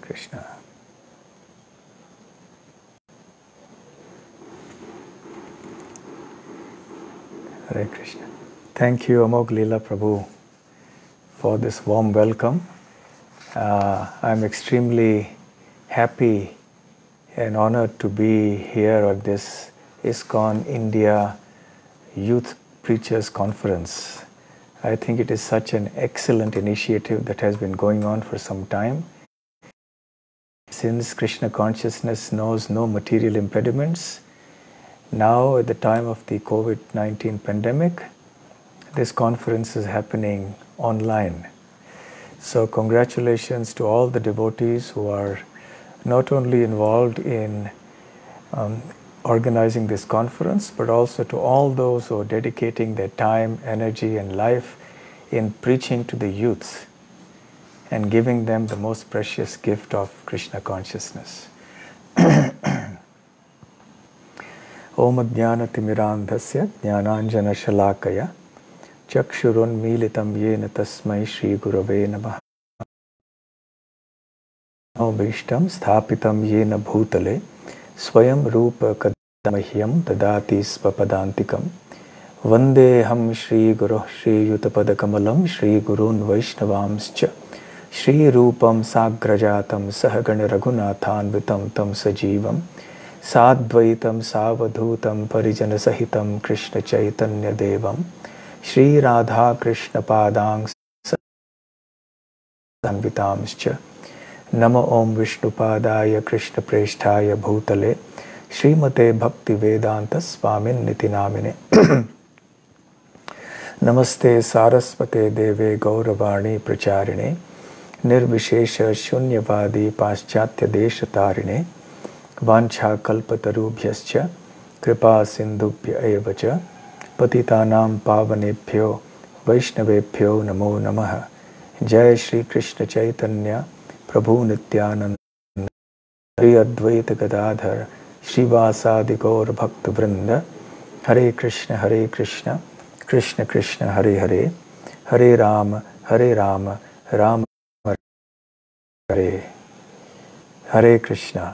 Krishna. Hare Krishna. Thank you, Amog Leela Prabhu, for this warm welcome. I'm extremely happy and honored to be here at this ISKCON India Youth Preachers Conference. I think it is such an excellent initiative that has been going on for some time. Since Krishna consciousness knows no material impediments, now at the time of the COVID-19 pandemic, this conference is happening online. So congratulations to all the devotees who are not only involved in organizing this conference, but also to all those who are dedicating their time, energy, and life in preaching to the youths and giving them the most precious gift of Krishna consciousness. Om Jnana Timirandhasya Jnananjana Shalakaya Chakshurun Militam Yena Tasmai Shri Gurave Namaha Bhishtam Sthapitam Yena Bhutale Swayam Rupa Kadamahyam Tadati Svapadantikam Vande Ham Shri Guru Shri Yutapada Kamalam Shri Gurun Vaishnavamscha Shri Rupam Sagrajatam Sahagana Raghunathan Vitam Tam Sajivam Sadvaitam Savadhutam Parijana Sahitam Krishna Chaitanya Devam Shri Radha Krishna Padang Sanvitamscha Nama Om Vishnu Padaya Krishna Presthaya Bhutale Srimate Bhakti Vedanta Swamin Nitinamine Namaste Saraswate Deve Gauravani Pracharine Nirvishesha Shunyavadi Paschatya Deshatarine Vancha Kalpatarubhyascha Kripa Sindhubhya Evacha Patitanam Pavanebhyo Vaishnavebhyo Namo Namaha Jai Shri Krishna Chaitanya Prabhu Nityananda Shri Advaita Gadadhar Srivasadi Gaur Bhakta Vrinda Hare Krishna Krishna Krishna Hare Hare Hare Rama Rama Hare Hare Krishna.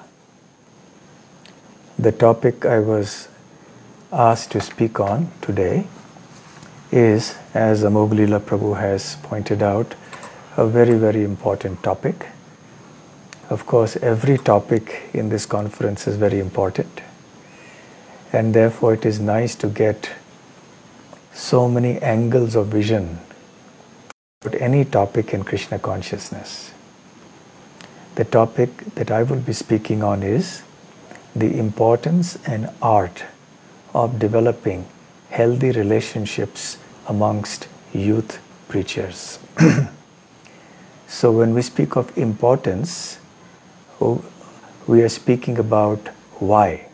The topic I was asked to speak on today is, as Amog Leela Prabhu has pointed out, a very, very important topic. Of course, every topic in this conference is very important, and therefore it is nice to get so many angles of vision about any topic in Krishna consciousness. The topic that I will be speaking on is the importance and art of developing healthy relationships amongst youth preachers. So when we speak of importance, we are speaking about why.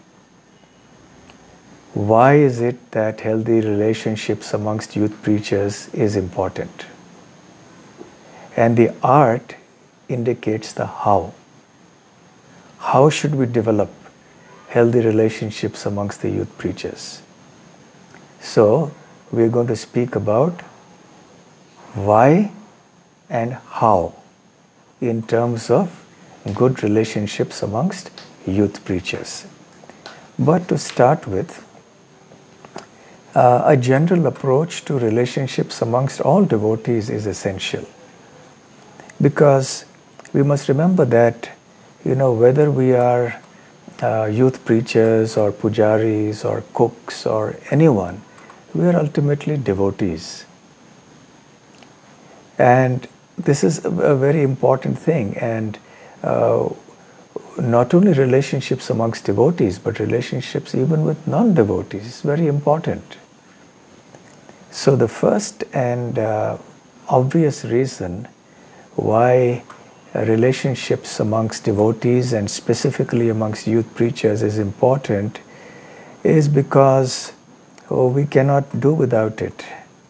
Why is it that healthy relationships amongst youth preachers is important? And the art indicates the how. How should we develop healthy relationships amongst the youth preachers? So we're going to speak about why and how in terms of good relationships amongst youth preachers. But to start with, a general approach to relationships amongst all devotees is essential, because we must remember that, whether we are youth preachers or pujaris or cooks or anyone, we are ultimately devotees. And this is a very important thing, and not only relationships amongst devotees, but relationships even with non-devotees is very important. So the first and obvious reason why relationships amongst devotees and specifically amongst youth preachers is important is because we cannot do without it.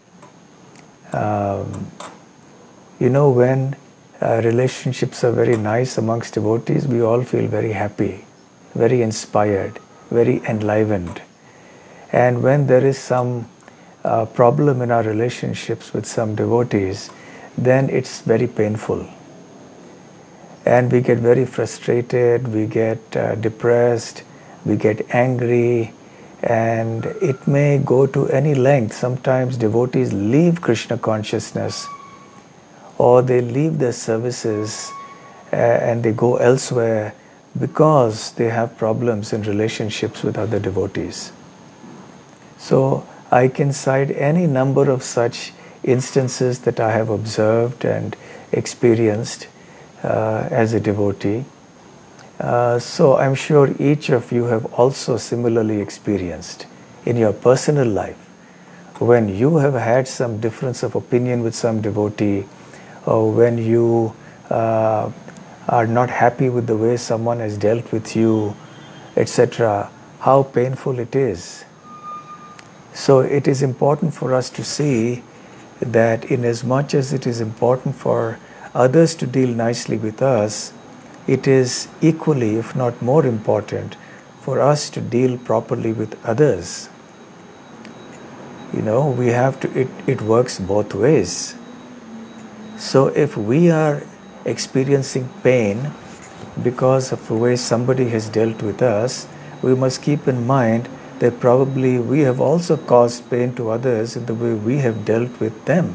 When relationships are very nice amongst devotees, we all feel very happy, very inspired, very enlivened. And when there is some problem in our relationships with some devotees, then it's very painful. And we get very frustrated, we get depressed, we get angry, and it may go to any length. Sometimes devotees leave Krishna consciousness, or they leave their services and they go elsewhere because they have problems in relationships with other devotees. So I can cite any number of such instances that I have observed and experienced as a devotee. So I'm sure each of you have also similarly experienced in your personal life when you have had some difference of opinion with some devotee, or when you are not happy with the way someone has dealt with you, etc., how painful it is. So it is important for us to see that in as much as it is important for others to deal nicely with us, it is equally, if not more important, for us to deal properly with others. You know, we have to, it works both ways. So if we are experiencing pain because of the way somebody has dealt with us, we must keep in mind that probably we have also caused pain to others in the way we have dealt with them.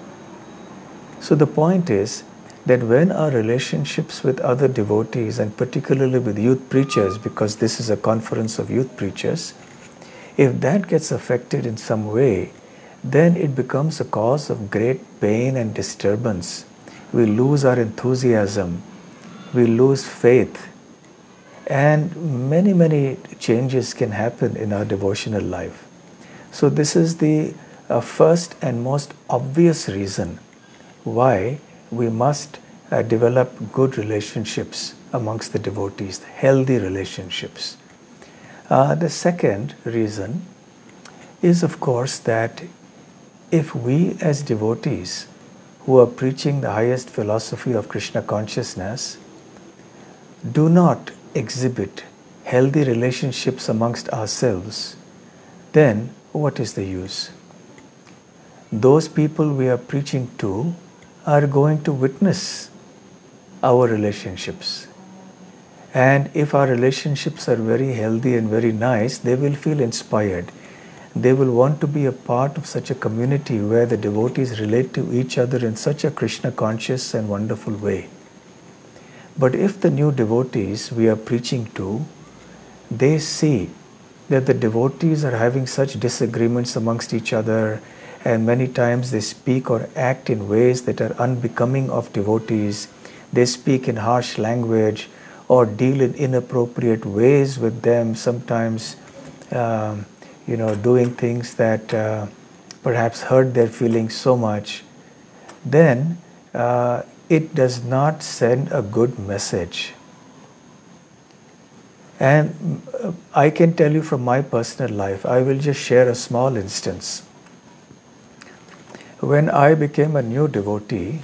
So the point is that when our relationships with other devotees, and particularly with youth preachers, because this is a conference of youth preachers, if that gets affected in some way, then it becomes a cause of great pain and disturbance. We lose our enthusiasm, we lose faith, and many changes can happen in our devotional life. So this is the first and most obvious reason why we must develop good relationships amongst the devotees, healthy relationships. The second reason is, of course, that if we as devotees who are preaching the highest philosophy of Krishna consciousness do not exhibit healthy relationships amongst ourselves, then what is the use? Those people we are preaching to are going to witness our relationships. And if our relationships are very healthy and very nice, they will feel inspired. They will want to be a part of such a community where the devotees relate to each other in such a Krishna conscious and wonderful way. But if the new devotees we are preaching to, they see that the devotees are having such disagreements amongst each other, and many times they speak or act in ways that are unbecoming of devotees, they speak in harsh language or deal in inappropriate ways with them, sometimes doing things that perhaps hurt their feelings so much, then it does not send a good message. And I can tell you from my personal life, I will just share a small instance. When I became a new devotee,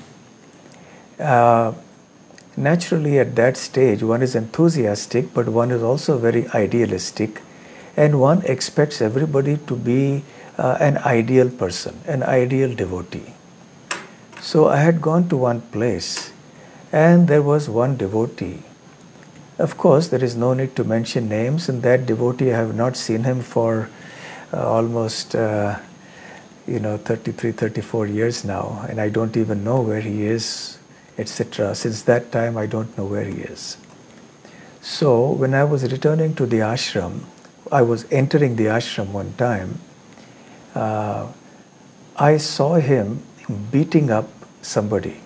naturally at that stage one is enthusiastic, but one is also very idealistic, and one expects everybody to be an ideal person, an ideal devotee. So I had gone to one place, and there was one devotee. Of course, there is no need to mention names, and that devotee, I have not seen him for almost 33, 34 years now, and I don't even know where he is, etc. Since that time, I don't know where he is. So when I was returning to the ashram, I was entering the ashram one time, I saw him beating up somebody.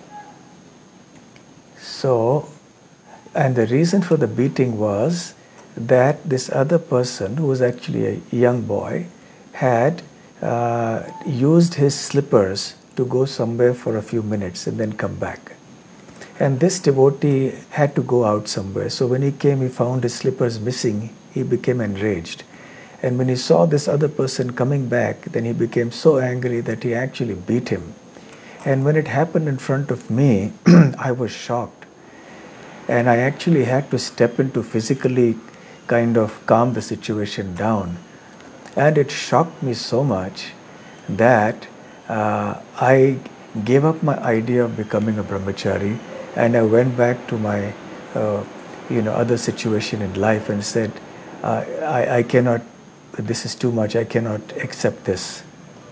So, and the reason for the beating was that this other person, who was actually a young boy, had used his slippers to go somewhere for a few minutes and then come back. And this devotee had to go out somewhere. So when he came, he found his slippers missing. He became enraged. And when he saw this other person coming back, then he became so angry that he actually beat him. And when it happened in front of me, I was shocked. And I actually had to step in to physically kind of calm the situation down. And it shocked me so much that I gave up my idea of becoming a brahmachari, and I went back to my other situation in life and said, I cannot, this is too much, I cannot accept this.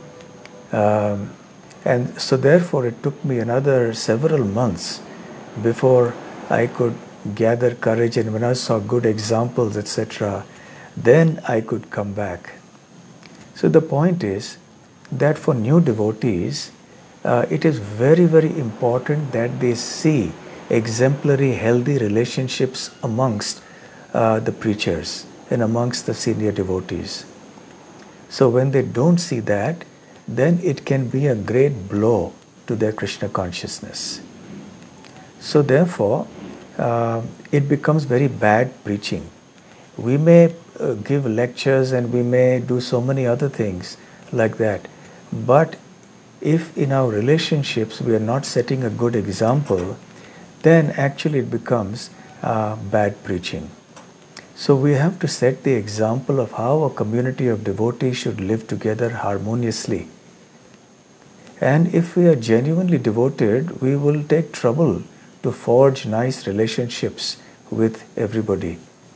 And so therefore it took me another several months before I could gather courage, and when I saw good examples, etc., then I could come back. So the point is that for new devotees, it is very, very important that they see exemplary, healthy relationships amongst the preachers and amongst the senior devotees. So when they don't see that, then it can be a great blow to their Krishna consciousness. So therefore, it becomes very bad preaching. We may give lectures and we may do so many other things like that, but if in our relationships we are not setting a good example, then actually it becomes bad preaching. So we have to set the example of how a community of devotees should live together harmoniously. And if we are genuinely devoted, we will take trouble to forge nice relationships with everybody.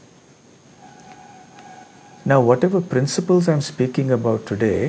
Now, whatever principles I'm speaking about today,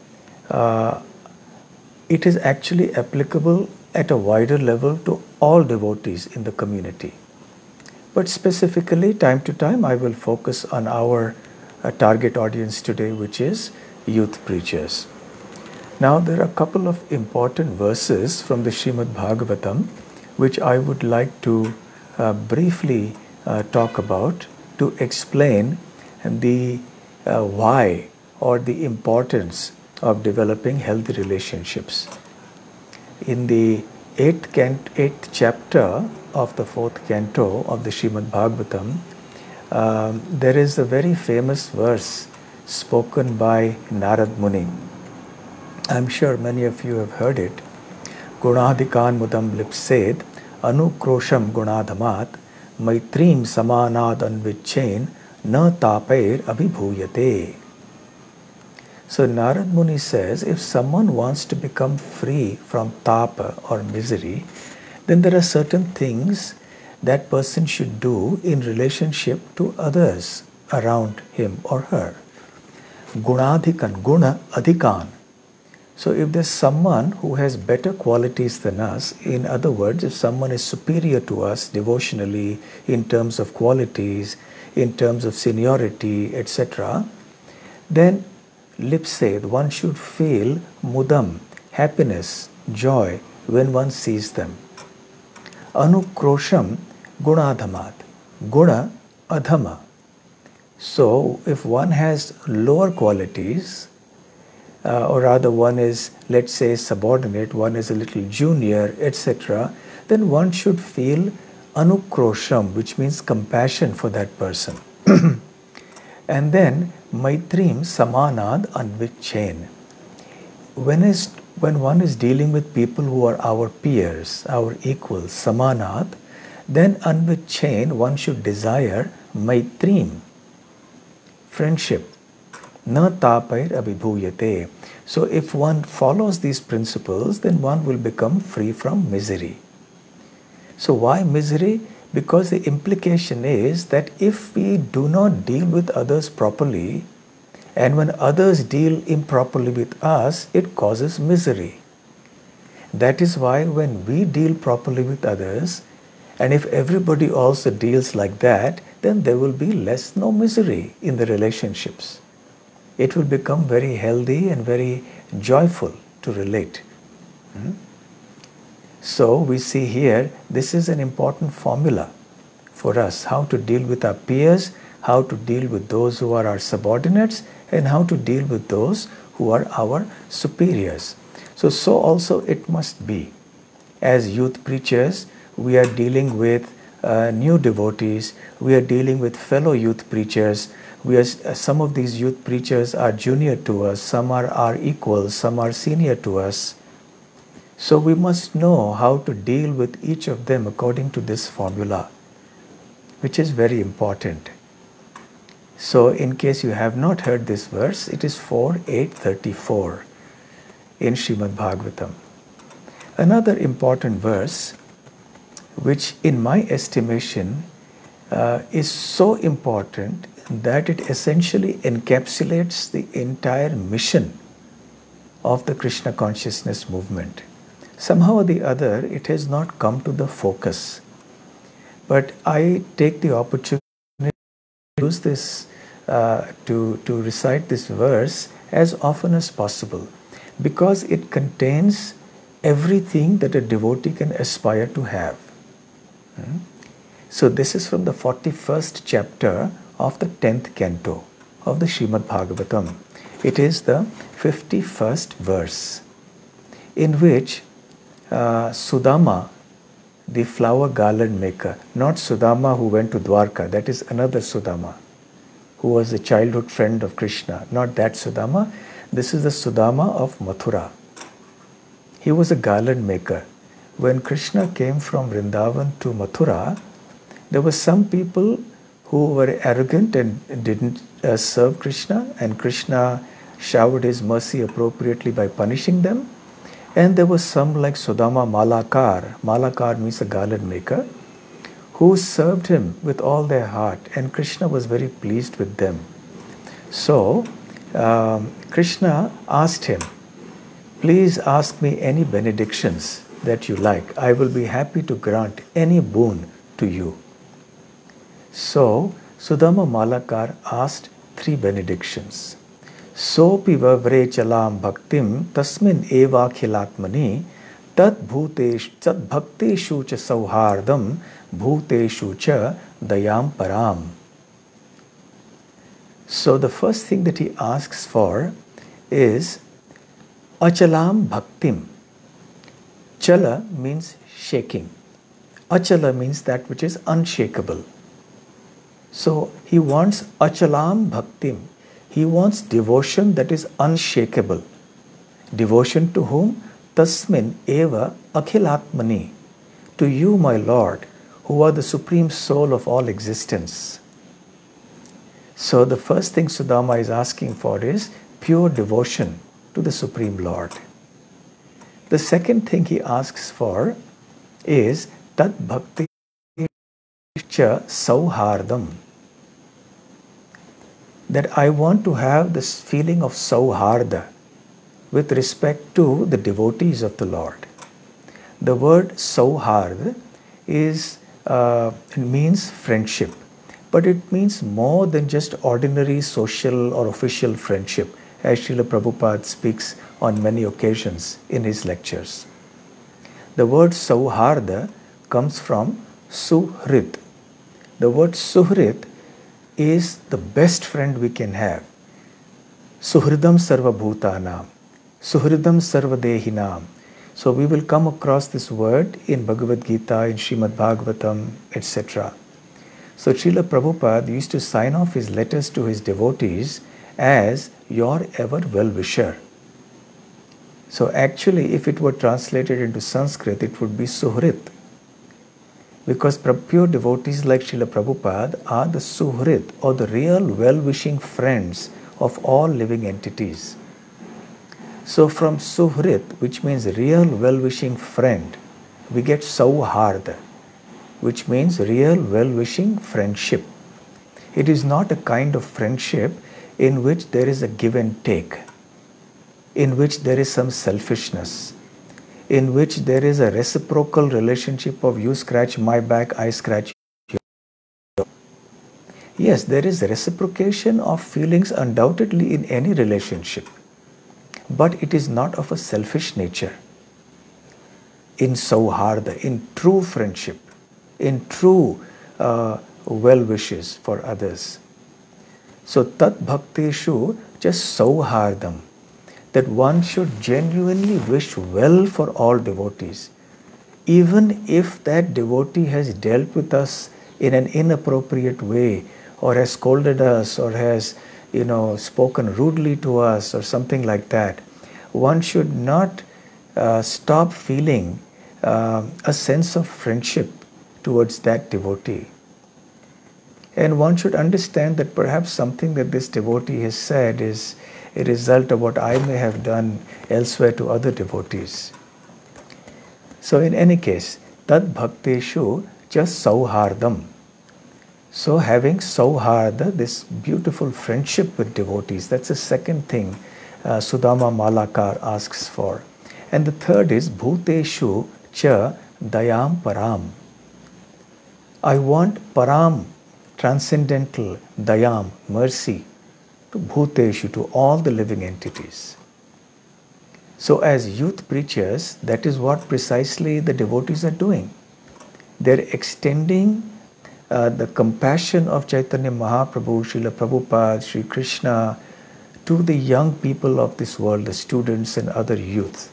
it is actually applicable at a wider level to all devotees in the community. But specifically, time to time, I will focus on our target audience today, which is youth preachers. Now, there are a couple of important verses from the Srimad Bhagavatam, which I would like to briefly talk about to explain the why or the importance of developing healthy relationships. In the 8th chapter of the 4th canto of the Srimad Bhagavatam, there is a very famous verse spoken by Narad Muni. I'm sure many of you have heard it. Gunadhikan mudam lipsed anukrosham gunadhamat maitrim samanad anvichain na tapair abhibhuyate. So Narad Muni says, if someone wants to become free from tapa or misery, then there are certain things that person should do in relationship to others around him or her. Gunadhikan, guna adhikan. So if there's someone who has better qualities than us, in other words, if someone is superior to us devotionally in terms of qualities, in terms of seniority, etc., then lipsed, one should feel mudam, happiness, joy when one sees them. Anukrosham gunadhamat, guna adhama. So if one has lower qualities, or rather one is, let's say, subordinate, one is a little junior, etc., then one should feel anukrosham, which means compassion for that person. And then maitrim samanad anvichain. When one is dealing with people who are our peers, our equals, samanad, then anvichain one should desire maitrim, friendship. Na tapair abhibhuyate. So if one follows these principles, then one will become free from misery. So why misery? Because the implication is that if we do not deal with others properly, and when others deal improperly with us, it causes misery. That is why when we deal properly with others, and if everybody also deals like that, then there will be no misery in the relationships. It will become very healthy and very joyful to relate. So we see here, this is an important formula for us, how to deal with our peers, how to deal with those who are our subordinates, and how to deal with those who are our superiors. So also it must be. As youth preachers, we are dealing with new devotees, we are dealing with fellow youth preachers. Some of these youth preachers are junior to us, some are our equals, some are senior to us. So we must know how to deal with each of them according to this formula, which is very important. So in case you have not heard this verse, it is 4.834 in Srimad Bhagavatam. Another important verse which in my estimation is so important that it essentially encapsulates the entire mission of the Krishna consciousness movement. Somehow or the other, it has not come to the focus. But I take the opportunity to use this, to recite this verse as often as possible, because it contains everything that a devotee can aspire to have. So this is from the 41st chapter of the 10th canto of the Srimad Bhagavatam. It is the 51st verse, in which Sudama, the flower garland maker, not Sudama who went to Dwarka, that is another Sudama, who was a childhood friend of Krishna, not that Sudama. This is the Sudama of Mathura. He was a garland maker. When Krishna came from Vrindavan to Mathura, there were some people who were arrogant and didn't serve Krishna, and Krishna showered his mercy appropriately by punishing them. And there was some like Sudama Malakar. Malakar means a garland maker, who served him with all their heart, and Krishna was very pleased with them. So Krishna asked him, please ask me any benedictions that you like. I will be happy to grant any boon to you. So Sudama Malakar asked 3 benedictions. Sopi vavre chalam bhaktim tasmin eva khilatmani tat bhakteshu cha sauhardam bhuteshu cha dayam param. So the first thing that he asks for is achalam bhaktim. Chala means shaking. Achala means that which is unshakable. So he wants achalam bhaktim. He wants devotion that is unshakable. Devotion to whom? Tasmin eva akhilatmani. To you, my Lord, who are the supreme soul of all existence. So the first thing Sudama is asking for is pure devotion to the Supreme Lord. The second thing he asks for is tat bhakti cha sauhardam. That I want to have this feeling of sauharda with respect to the devotees of the Lord. The word sauhard means friendship, but it means more than just ordinary social or official friendship, as Srila Prabhupada speaks on many occasions in his lectures. The word sauharda comes from suhrit. The word suhrit is the best friend we can have. Suhridam sarva bhutanam, suhridam sarva dehinam. So we will come across this word in Bhagavad Gita, in Srimad Bhagavatam, etc. So Srila Prabhupada used to sign off his letters to his devotees as your ever well-wisher. So actually, if it were translated into Sanskrit, it would be Suhrit. Because pure devotees like Srila Prabhupada are the Suhrit, or the real well-wishing friends of all living entities. So from Suhrit, which means real well-wishing friend, we get Sauharda, which means real well-wishing friendship. It is not a kind of friendship in which there is a give and take, in which there is some selfishness, in which there is a reciprocal relationship of you scratch my back, I scratch your. Yes, there is reciprocation of feelings undoubtedly in any relationship, but it is not of a selfish nature. In Sauharda, in true friendship, in true well-wishes for others. So tat bhakteshu just sauhardam, that one should genuinely wish well for all devotees, even if that devotee has dealt with us in an inappropriate way, or has scolded us, or has spoken rudely to us, or something like that. One should not stop feeling a sense of friendship towards that devotee. And one should understand that perhaps something that this devotee has said is a result of what I may have done elsewhere to other devotees. So in any case, tad bhakteshu cha sauhardam. So having sauharda, this beautiful friendship with devotees, that's the second thing Sudama Malakar asks for. And the third is bhuteshu cha dayam param. I want param, transcendental dayam, mercy, to bhuteshu, to all the living entities. So as youth preachers, that is what precisely the devotees are doing. They're extending the compassion of Chaitanya Mahaprabhu, Srila Prabhupada, Sri Krishna, to the young people of this world, the students and other youth.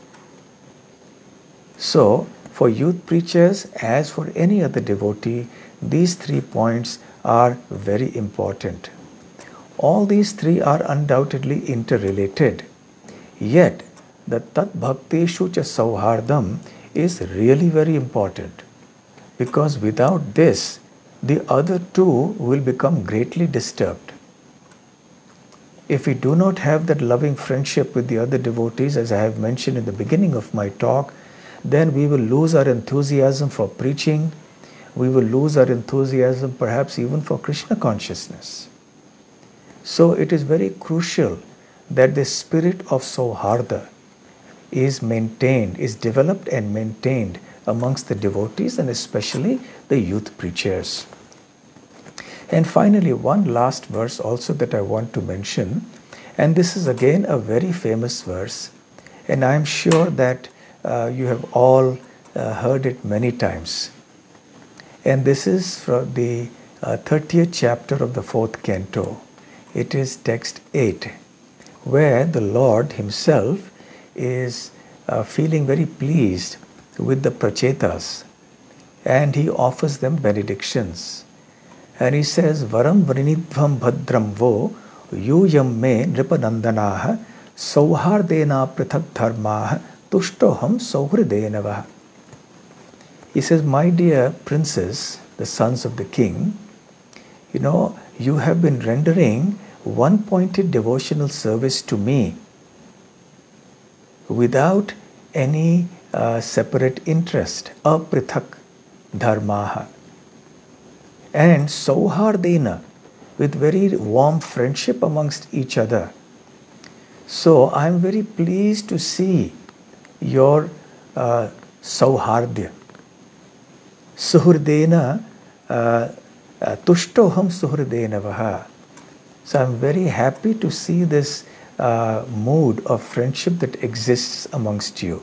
So, for youth preachers, as for any other devotee, these 3 points are very important. All these 3 are undoubtedly interrelated. Yet, the Tat Bhakteshu Cha Sauhardam is really very important, because without this, the other 2 will become greatly disturbed. If we do not have that loving friendship with the other devotees, as I have mentioned in the beginning of my talk, then we will lose our enthusiasm for preaching. We will lose our enthusiasm perhaps even for Krishna consciousness. So it is very crucial that the spirit of Sauharda is maintained, is developed and maintained amongst the devotees, and especially the youth preachers. And finally, one last verse also that I want to mention, and this is again a very famous verse, and I am sure that you have all heard it many times. And this is from the 30th chapter of the 4th canto. It is text 8, where the Lord himself is feeling very pleased with the prachetas, and he offers them benedictions. And he says, Varam vrinidvam bhadram vo yuyam me nripanandanaha sauhardena prithak dharmaha tushtoham sauhridenavaha. He says, my dear princes, the sons of the king, you have been rendering one-pointed devotional service to me without any separate interest, aprithak dharmaha, and sauhardena, with very warm friendship amongst each other. So I am very pleased to see your sauhardya. Suhurdena tushtoham suhurdenavaha. So I am very happy to see this mood of friendship that exists amongst you.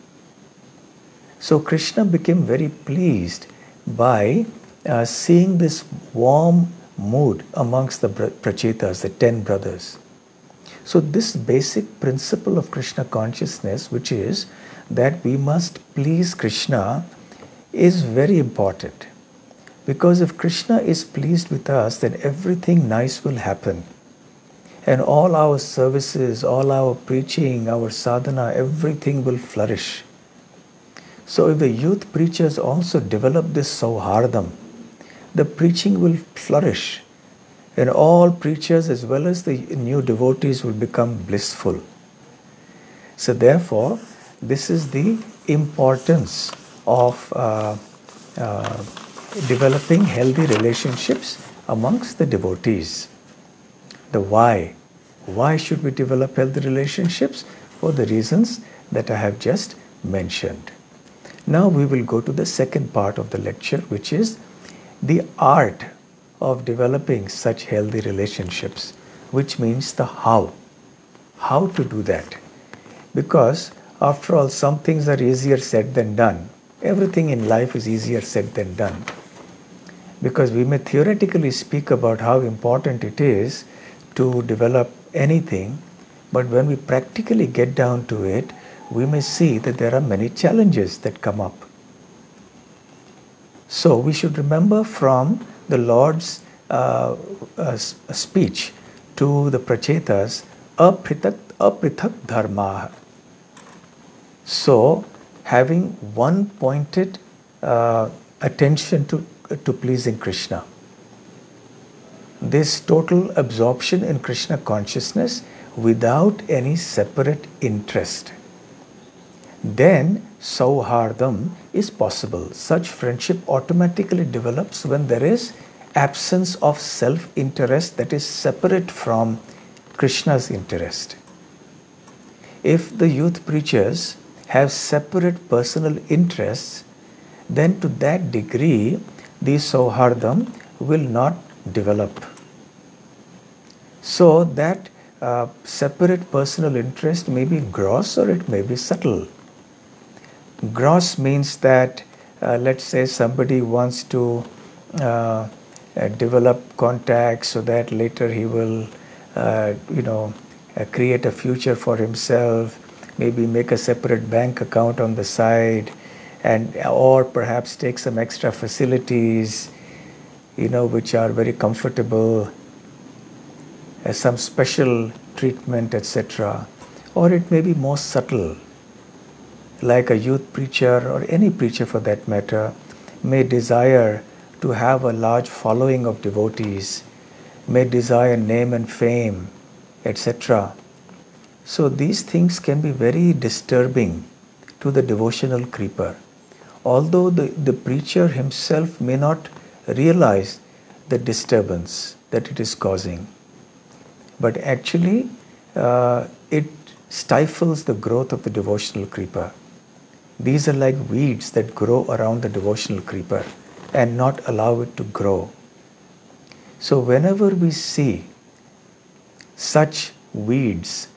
So Krishna became very pleased by seeing this warm mood amongst the prachetas, the 10 brothers. So this basic principle of Krishna consciousness, which is that we must please Krishna, is very important. Because if Krishna is pleased with us, then everything nice will happen. And all our services, all our preaching, our sadhana, everything will flourish. So if the youth preachers also develop this sauhardam, the preaching will flourish. And all preachers as well as the new devotees will become blissful. So therefore, this is the importance of developing healthy relationships amongst the devotees. The why. Why should we develop healthy relationships? For the reasons that I have just mentioned. Now we will go to the second part of the lecture, which is the art of developing such healthy relationships, which means the how. How to do that? Because after all, some things are easier said than done. Everything in life is easier said than done. Because we may theoretically speak about how important it is to develop anything, but when we practically get down to it, we may see that there are many challenges that come up. So we should remember from the Lord's speech to the prachetas, aprithak dharma. So having one-pointed attention to pleasing Krishna. This total absorption in Krishna consciousness without any separate interest. Then sauhardam is possible. Such friendship automatically develops when there is absence of self-interest that is separate from Krishna's interest. If the youth preachers have separate personal interests, then to that degree the sauhardam will not develop. So that separate personal interest may be gross or it may be subtle. Gross means that let's say somebody wants to develop contacts so that later he will create a future for himself, maybe make a separate bank account on the side, and or perhaps take some extra facilities which are very comfortable, some special treatment, etc. Or it may be more subtle, like a youth preacher or any preacher for that matter may desire to have a large following of devotees, may desire name and fame, etc. So these things can be very disturbing to the devotional creeper. Although the preacher himself may not realize the disturbance that it is causing, but actually it stifles the growth of the devotional creeper. These are like weeds that grow around the devotional creeper and not allow it to grow. So whenever we see such weeds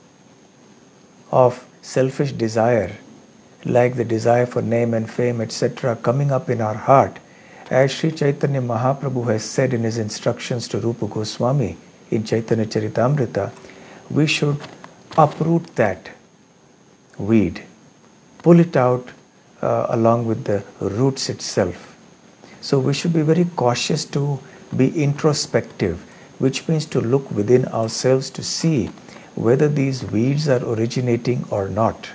of selfish desire, like the desire for name and fame, etc., coming up in our heart, as Sri Chaitanya Mahaprabhu has said in his instructions to Rupa Goswami in Chaitanya Charitamrita, we should uproot that weed, pull it out along with the roots itself. So we should be very cautious to be introspective, which means to look within ourselves to see whether these weeds are originating or not.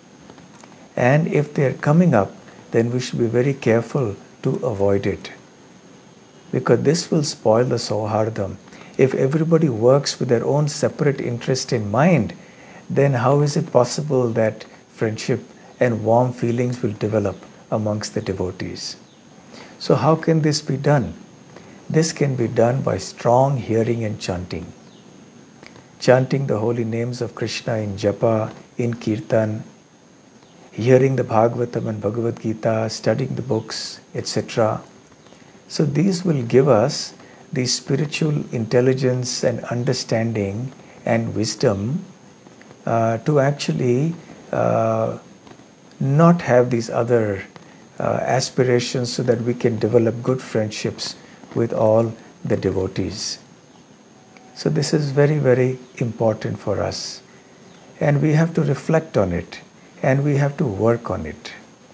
And if they are coming up, then we should be very careful to avoid it, because this will spoil the sauhardam. If everybody works with their own separate interest in mind, then how is it possible that friendship and warm feelings will develop amongst the devotees? So how can this be done? This can be done by strong hearing and chanting. Chanting the holy names of Krishna in japa, in kirtan, hearing the Bhagavatam and Bhagavad Gita, studying the books, etc. So these will give us the spiritual intelligence and understanding and wisdom to actually not have these other aspirations, so that we can develop good friendships with all the devotees. So this is very, very important for us, and we have to reflect on it and we have to work on it.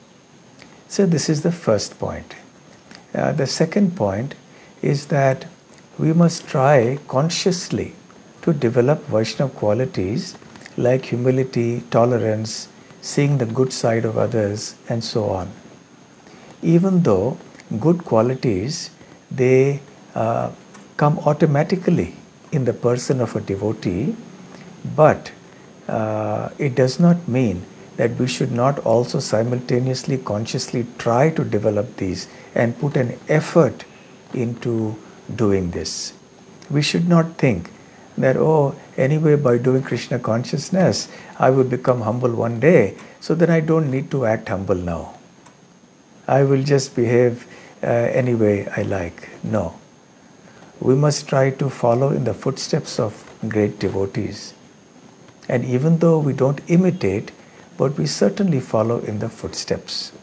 So this is the first point. The second point is that we must try consciously to develop Vaishnava qualities like humility, tolerance, seeing the good side of others, and so on. Even though good qualities, they come automatically in the person of a devotee, but it does not mean that we should not also simultaneously, consciously try to develop these and put an effort into doing this. We should not think that, oh, anyway, by doing Krishna consciousness, I will become humble one day, so then I don't need to act humble now. I will just behave any way I like. No. We must try to follow in the footsteps of great devotees. And even though we don't imitate, but we certainly follow in the footsteps.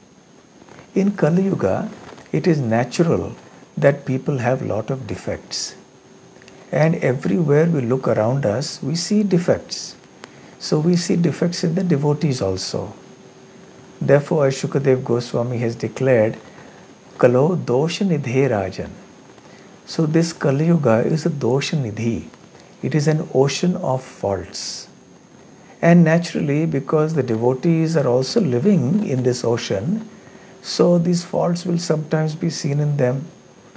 In Kali Yuga, it is natural that people have a lot of defects. And everywhere we look around us, we see defects. So we see defects in the devotees also. Therefore, as Shukadev Goswami has declared, Kalo dosha nidhe rajan. So this Kali Yuga is a dosha nidhi. It is an ocean of faults. And naturally, because the devotees are also living in this ocean, so these faults will sometimes be seen in them.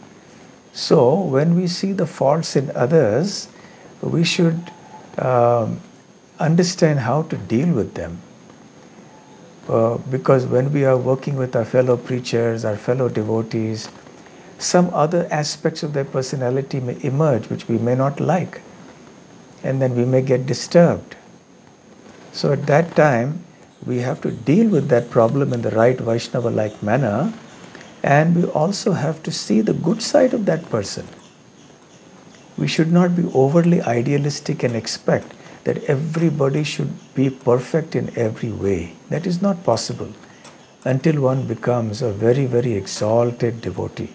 So when we see the faults in others, we should understand how to deal with them. Because when we are working with our fellow preachers, our fellow devotees, some other aspects of their personality may emerge which we may not like, and then we may get disturbed. So at that time, we have to deal with that problem in the right Vaishnava-like manner, and we also have to see the good side of that person. We should not be overly idealistic and expect that everybody should be perfect in every way. That is not possible until one becomes a very, very exalted devotee.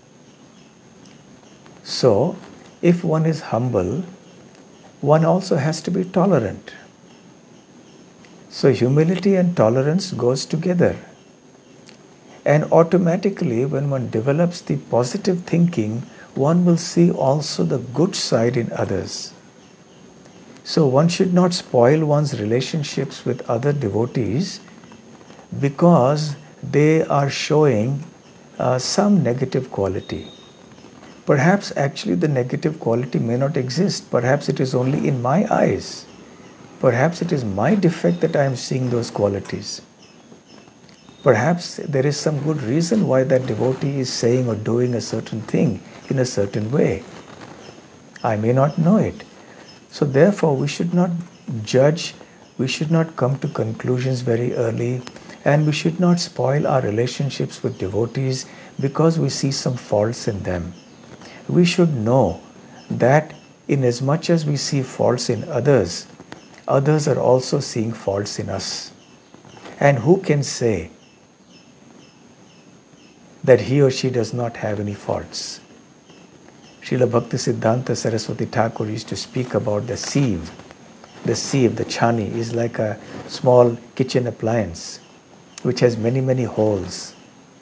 So, if one is humble, one also has to be tolerant. So, humility and tolerance goes together. And automatically, when one develops the positive thinking, one will see also the good side in others. So one should not spoil one's relationships with other devotees because they are showing some negative quality. Perhaps actually the negative quality may not exist. Perhaps it is only in my eyes. Perhaps it is my defect that I am seeing those qualities. Perhaps there is some good reason why that devotee is saying or doing a certain thing in a certain way. I may not know it. So therefore, we should not judge, we should not come to conclusions very early, and we should not spoil our relationships with devotees because we see some faults in them. We should know that in as much as we see faults in others, others are also seeing faults in us. And who can say that he or she does not have any faults? Srila Bhaktisiddhanta Saraswati Thakur used to speak about the sieve. The sieve, the chani, is like a small kitchen appliance which has many, many holes.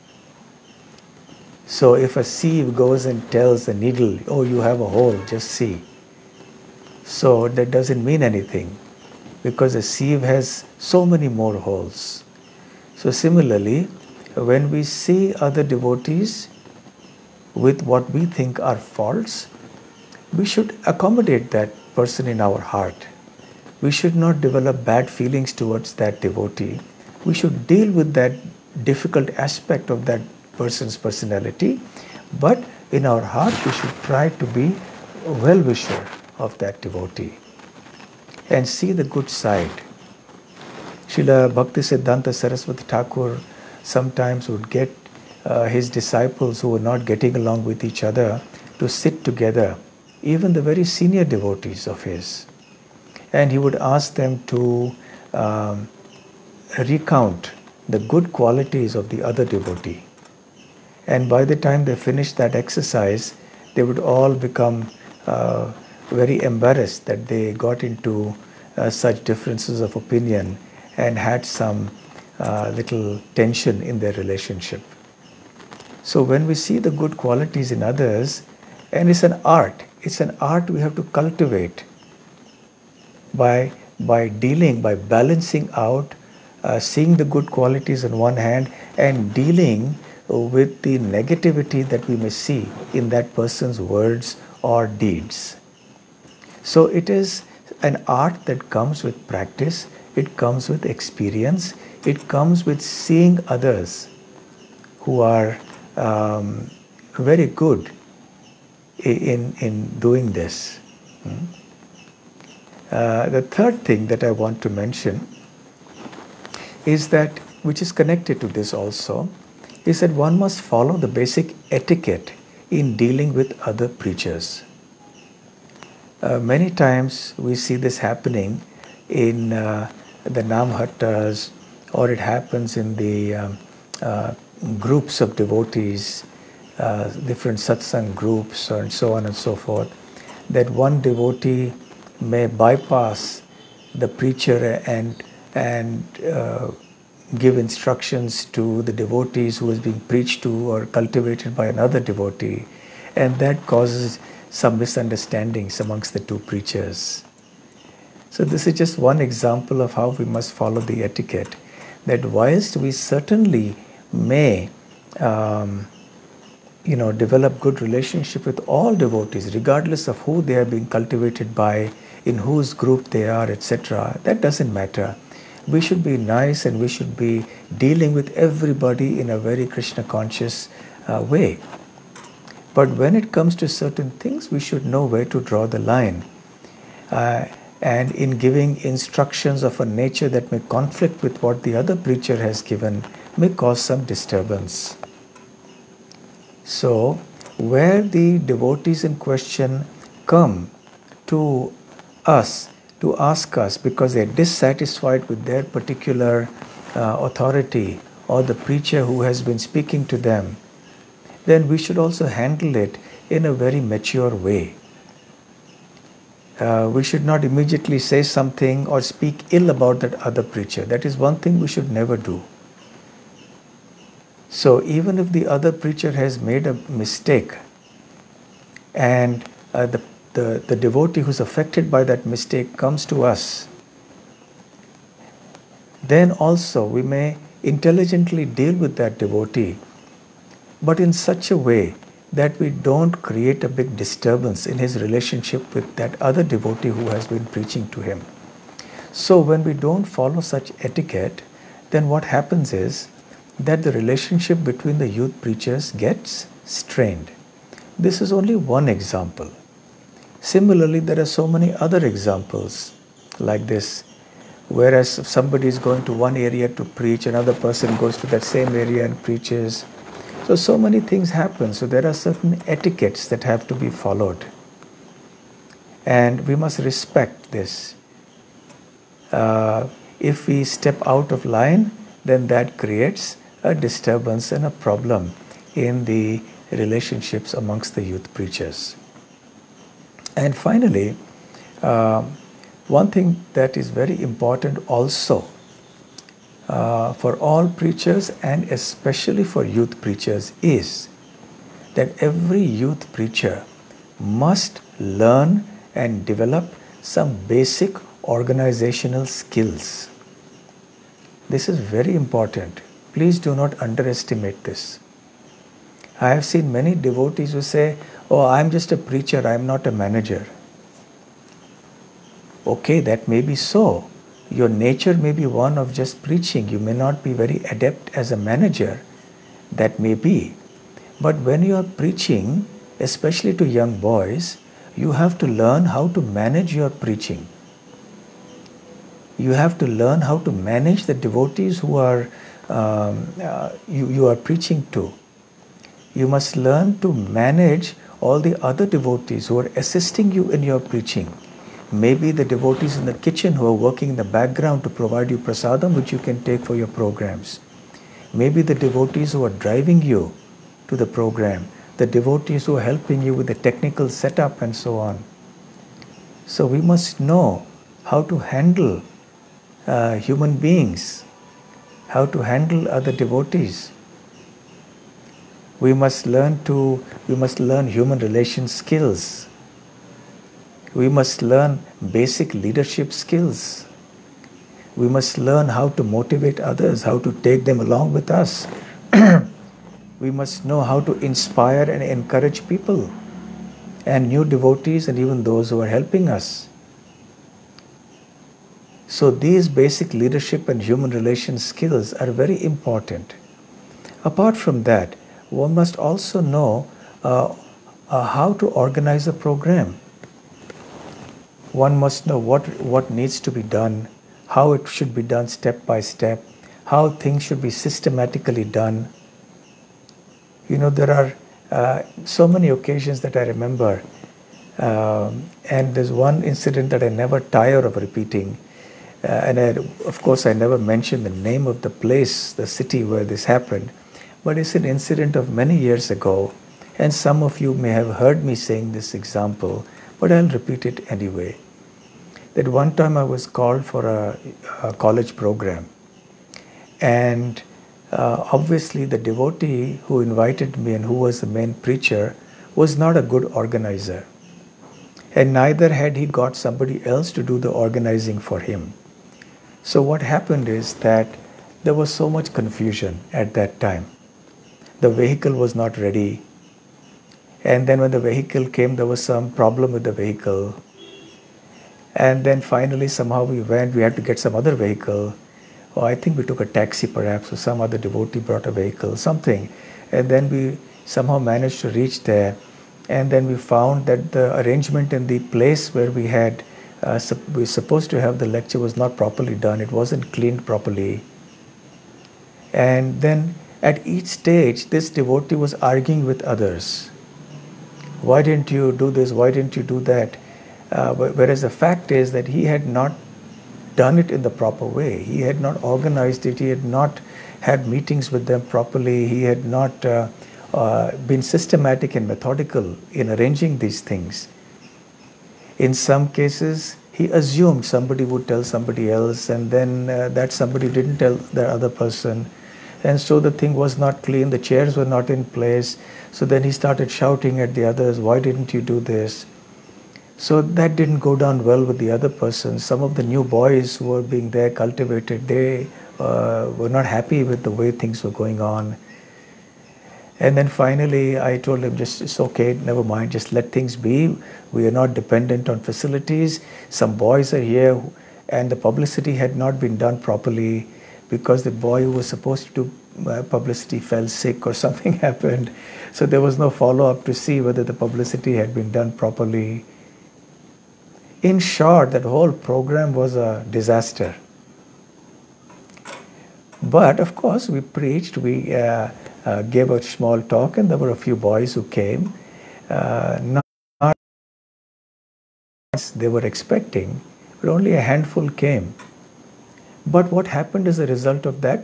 So if a sieve goes and tells the needle, oh, you have a hole, just see. So that doesn't mean anything because a sieve has so many more holes. So similarly, when we see other devotees with what we think are faults, we should accommodate that person in our heart. We should not develop bad feelings towards that devotee. We should deal with that difficult aspect of that person's personality, but in our heart we should try to be a well-wisher of that devotee and see the good side. Srila Bhaktisiddhanta Saraswati Thakur sometimes would get his disciples who were not getting along with each other to sit together, even the very senior devotees of his. And he would ask them to recount the good qualities of the other devotee. And by the time they finished that exercise, they would all become very embarrassed that they got into such differences of opinion and had some little tension in their relationship. So when we see the good qualities in others, and it's an art we have to cultivate by dealing, by balancing out, seeing the good qualities on one hand and dealing with the negativity that we may see in that person's words or deeds. So it is an art that comes with practice, it comes with experience, it comes with seeing others who are very good in doing this. The third thing that I want to mention is that, which is connected to this also, is that one must follow the basic etiquette in dealing with other preachers. Many times we see this happening in the Namhattas, or it happens in the groups of devotees, different satsang groups, and so on and so forth, that one devotee may bypass the preacher and give instructions to the devotees who is being preached to or cultivated by another devotee, and that causes some misunderstandings amongst the two preachers. So this is just one example of how we must follow the etiquette, that whilst we certainly may develop good relationship with all devotees, regardless of who they are being cultivated by, in whose group they are, etc., that doesn't matter. We should be nice and we should be dealing with everybody in a very Krishna conscious way. But when it comes to certain things, we should know where to draw the line. And in giving instructions of a nature that may conflict with what the other preacher has given may cause some disturbance. So, where the devotees in question come to us to ask us because they are dissatisfied with their particular authority or the preacher who has been speaking to them, then we should also handle it in a very mature way. We should not immediately say something or speak ill about that other preacher. That is one thing we should never do. So even if the other preacher has made a mistake and the devotee who's affected by that mistake comes to us, then also we may intelligently deal with that devotee, but in such a way that we don't create a big disturbance in his relationship with that other devotee who has been preaching to him. So when we don't follow such etiquette, then what happens is that the relationship between the youth preachers gets strained. This is only one example. Similarly, there are so many other examples like this. Whereas if somebody is going to one area to preach, another person goes to that same area and preaches. So many things happen. So there are certain etiquettes that have to be followed. And we must respect this. If we step out of line, then that creates a disturbance and a problem in the relationships amongst the youth preachers. And finally, one thing that is very important also for all preachers and especially for youth preachers is that every youth preacher must learn and develop some basic organizational skills. This is very important. Please do not underestimate this. I have seen many devotees who say, "Oh, I'm just a preacher, I'm not a manager." Okay, that may be so. Your nature may be one of just preaching. You may not be very adept as a manager. That may be. But when you are preaching, especially to young boys, you have to learn how to manage your preaching. You have to learn how to manage the devotees who are you are preaching to. You must learn to manage all the other devotees who are assisting you in your preaching. Maybe the devotees in the kitchen who are working in the background to provide you prasadam which you can take for your programs. Maybe the devotees who are driving you to the program, the devotees who are helping you with the technical setup and so on. So we must know how to handle human beings, how to handle other devotees. We must learn human relation skills. We must learn basic leadership skills. We must learn how to motivate others, how to take them along with us. We must know how to inspire and encourage people and new devotees and even those who are helping us. So these basic leadership and human relations skills are very important. Apart from that, one must also know how to organize a program. One must know what needs to be done, how it should be done step by step, how things should be systematically done. You know, there are so many occasions that I remember, and there's one incident that I never tire of repeating. Of course, I never mention the name of the place, the city where this happened, but it's an incident of many years ago, and some of you may have heard me saying this example, but I'll repeat it anyway. That one time I was called for a college program, and obviously the devotee who invited me and who was the main preacher was not a good organizer, and neither had he got somebody else to do the organizing for him. So what happened is that there was so much confusion at that time. The vehicle was not ready, and then when the vehicle came, there was some problem with the vehicle, and then finally somehow we had to get some other vehicle, or I think we took a taxi perhaps, or some other devotee brought a vehicle, something. And then we somehow managed to reach there. And then we found that the arrangement in the place where we had we were supposed to have the lecture was not properly done. It wasn't cleaned properly. And then at each stage, this devotee was arguing with others. Why didn't you do this? Why didn't you do that? Whereas the fact is that he had not done it in the proper way. He had not organized it. He had not had meetings with them properly. He had not been systematic and methodical in arranging these things. In some cases, he assumed somebody would tell somebody else, and then that somebody didn't tell the other person. And so the thing was not clean, the chairs were not in place. So then he started shouting at the others, why didn't you do this? So that didn't go down well with the other person. Some of the new boys who were being there cultivated, they were not happy with the way things were going on. And then finally, I told him, just, it's okay, never mind, just let things be. We are not dependent on facilities. Some boys are here, and the publicity had not been done properly because the boy who was supposed to do publicity fell sick or something happened. So there was no follow-up to see whether the publicity had been done properly. In short, that whole program was a disaster. But of course, we preached, we gave a small talk, and there were a few boys who came. Not they were expecting, but only a handful came. But what happened as a result of that?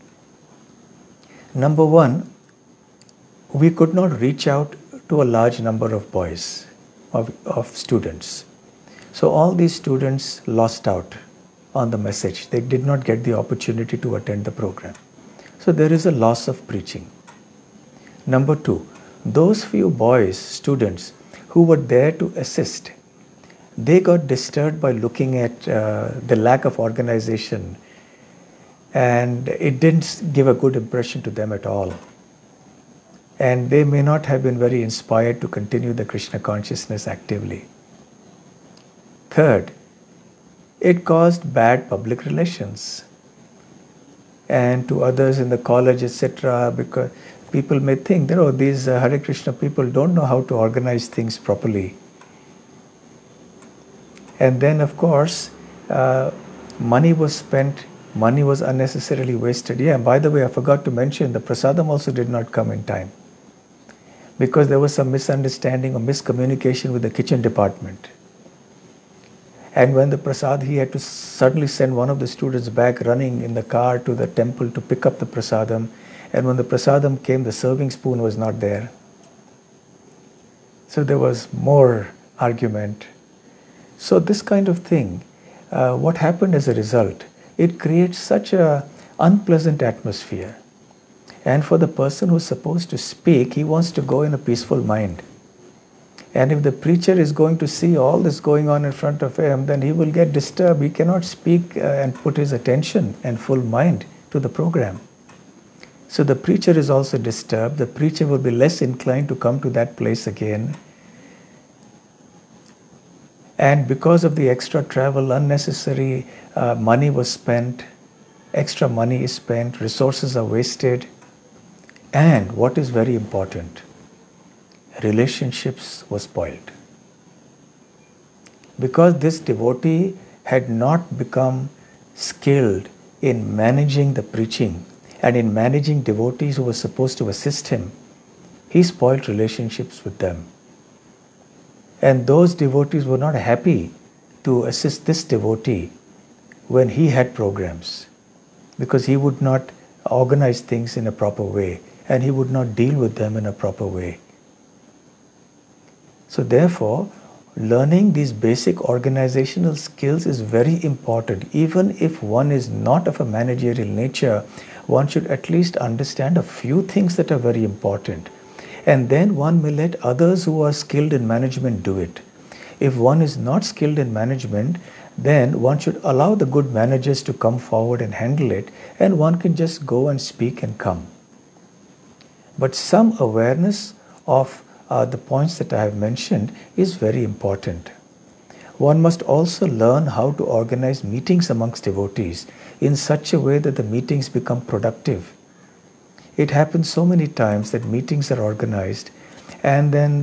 Number one, we could not reach out to a large number of boys, of students. So all these students lost out on the message. They did not get the opportunity to attend the program. So there is a loss of preaching. Number two, those few boys, students, who were there to assist, they got disturbed by looking at the lack of organization, and it didn't give a good impression to them at all. And they may not have been very inspired to continue the Krishna consciousness actively. Third, it caused bad public relations, and to others in the college, etc., because people may think that, oh, these Hare Krishna people don't know how to organize things properly. And then, of course, money was spent, money was unnecessarily wasted. Yeah, by the way, I forgot to mention, the prasadam also did not come in time because there was some misunderstanding or miscommunication with the kitchen department. And when the prasad, he had to suddenly send one of the students back running in the car to the temple to pick up the prasadam. And when the prasadam came, the serving spoon was not there. So there was more argument. So this kind of thing, what happened as a result, it creates such an unpleasant atmosphere. And for the person who's supposed to speak, he wants to go in a peaceful mind. And if the preacher is going to see all this going on in front of him, then he will get disturbed. He cannot speak and put his attention and full mind to the program. So the preacher is also disturbed. The preacher will be less inclined to come to that place again. And because of the extra travel, unnecessary money was spent, extra money is spent, resources are wasted. And what is very important, relationships were spoiled. Because this devotee had not become skilled in managing the preaching and in managing devotees who were supposed to assist him, he spoiled relationships with them. And those devotees were not happy to assist this devotee when he had programs, because he would not organize things in a proper way and he would not deal with them in a proper way. So therefore, learning these basic organizational skills is very important. Even if one is not of a managerial nature, one should at least understand a few things that are very important. And then one may let others who are skilled in management do it. If one is not skilled in management, then one should allow the good managers to come forward and handle it, and one can just go and speak and come. But some awareness of the points that I have mentioned is very important. One must also learn how to organize meetings amongst devotees in such a way that the meetings become productive. It happens so many times that meetings are organized and then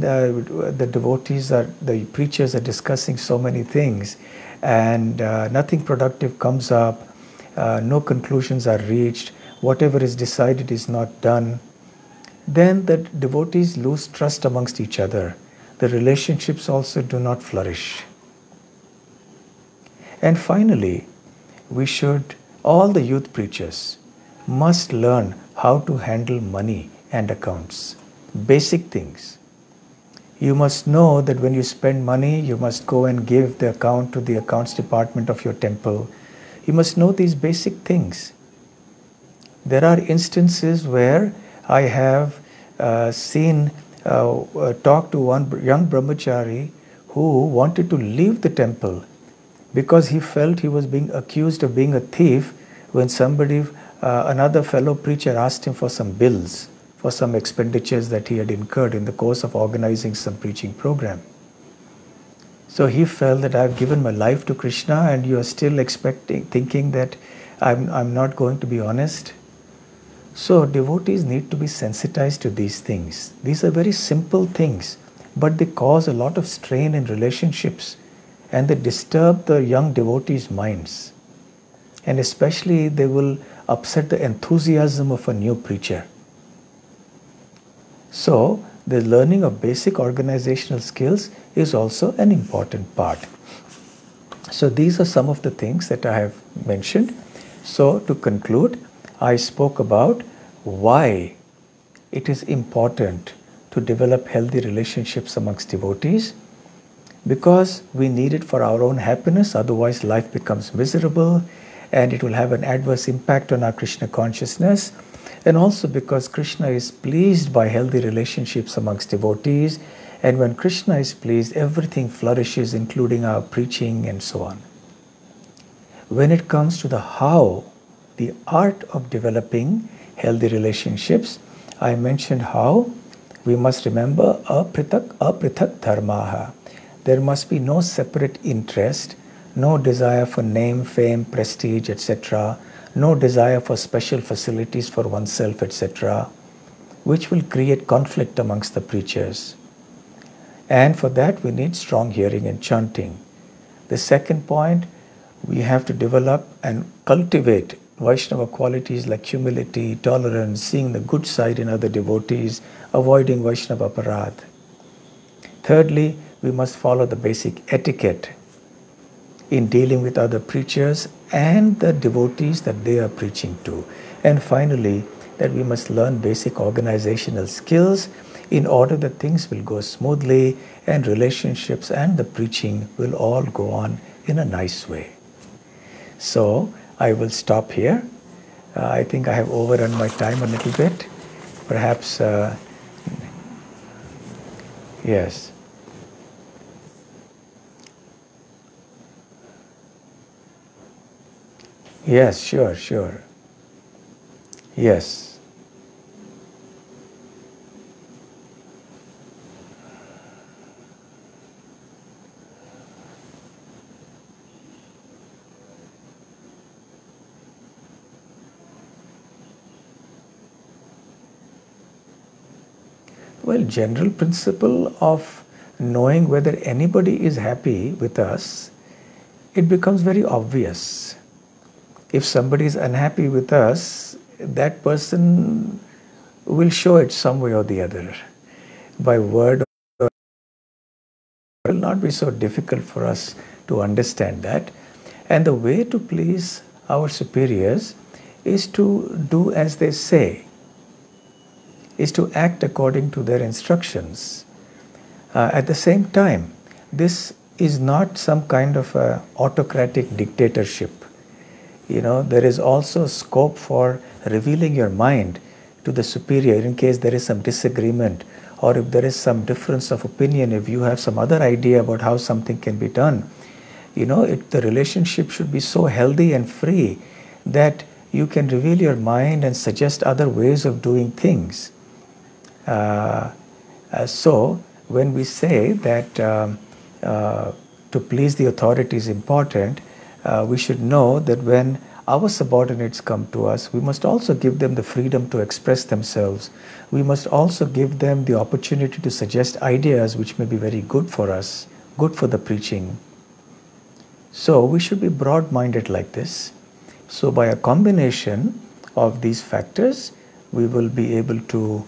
the preachers are discussing so many things and nothing productive comes up, no conclusions are reached, whatever is decided is not done. Then the devotees lose trust amongst each other. The relationships also do not flourish. And finally, all the youth preachers must learn how to handle money and accounts. Basic things. You must know that when you spend money, you must go and give the account to the accounts department of your temple. You must know these basic things. There are instances where I have talked to one young brahmachari who wanted to leave the temple because he felt he was being accused of being a thief when another fellow preacher asked him for some bills for some expenditures that he had incurred in the course of organizing some preaching program. So he felt that I've given my life to Krishna and you are still thinking that I'm not going to be honest. So devotees need to be sensitized to these things. These are very simple things, but they cause a lot of strain in relationships and they disturb the young devotees' minds. And especially they will upset the enthusiasm of a new preacher. So the learning of basic organizational skills is also an important part. So these are some of the things that I have mentioned. So to conclude, I spoke about why it is important to develop healthy relationships amongst devotees, because we need it for our own happiness, otherwise life becomes miserable and it will have an adverse impact on our Krishna consciousness, and also because Krishna is pleased by healthy relationships amongst devotees, and when Krishna is pleased, everything flourishes, including our preaching and so on. When it comes to the art of developing healthy relationships, I mentioned how we must remember apritak dharmaha. There must be no separate interest, no desire for name, fame, prestige, etc., no desire for special facilities for oneself, etc., which will create conflict amongst the preachers. And for that, we need strong hearing and chanting. The second point, we have to develop and cultivate Vaishnava qualities like humility, tolerance, seeing the good side in other devotees, avoiding Vaishnava aparadh. Thirdly, we must follow the basic etiquette in dealing with other preachers and the devotees that they are preaching to. And finally, that we must learn basic organizational skills in order that things will go smoothly and relationships and the preaching will all go on in a nice way. So I will stop here. I think I have overrun my time a little bit. Perhaps, yes. Yes, sure. Yes. Well, general principle of knowing whether anybody is happy with us, it becomes very obvious. If somebody is unhappy with us, that person will show it some way or the other. By word or it will not be so difficult for us to understand that. And the way to please our superiors is to do as they say, is to act according to their instructions. At the same time, this is not some kind of autocratic dictatorship. There is also scope for revealing your mind to the superior in case there is some disagreement, or if there is some difference of opinion, if you have some other idea about how something can be done. The relationship should be so healthy and free that you can reveal your mind and suggest other ways of doing things. So when we say that to please the authority is important, we should know that when our subordinates come to us, we must also give them the freedom to express themselves. We must also give them the opportunity to suggest ideas which may be very good for us, good for the preaching. So we should be broad-minded like this. So by a combination of these factors, we will be able to